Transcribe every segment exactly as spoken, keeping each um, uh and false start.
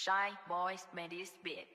Shy Boys made this beat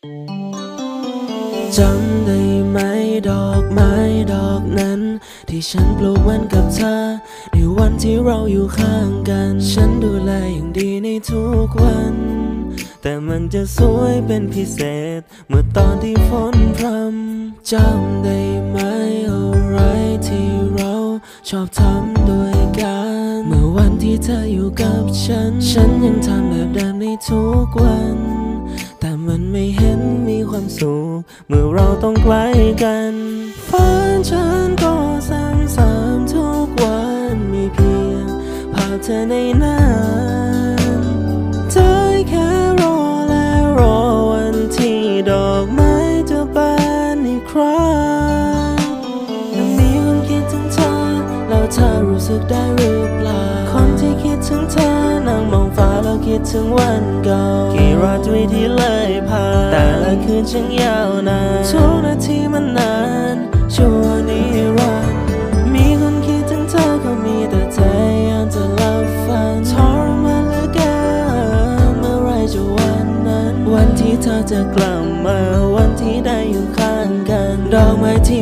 จำได้ไหมดอกไม้ดอกนั้นที่ฉันปลูกมันกับเธอในวันที่เราอยู่ข้างกันฉันดูแลอย่างดีในทุกวันแต่มันจะสวยเป็นพิเศษเมื่อตอนที่ฝนพรำจำได้ไหมอะไรที่เราชอบทำด้วยกันเมื่อวันที่เธออยู่กับฉันฉันยังทำแบบเดิมในทุกวันแต่มันไม่เห็นมีความสุขเมื่อเราต้องใกล้กันฝันฉันก็ซ้ำๆทุกวันมีเพียงภาพเธอในนั้นใจแค่รอและรอวันที่ดอกไม้จะบานอีกครั้งและมีคนคิดถึงเธอแล้วเธอรู้สึกได้หรือเปล่าคนที่คิดถึงเธอนั่งมองฟ้าแล้วคิดถึงวันเก่ากี่ราตรีที่เลยผ่านแต่ละคืนช่างยาวนานทุกนาทีมันนานชั่วนิรันดร์มีคนคิดถึงเธอก็มีแต่ใจยังจะหลับฝันทรมานเหลือเกินเมื่อไรจะวันนั้นวันที่เธอจะกลับมาวันที่ได้อยู่ข้างกันดอกไม้ที่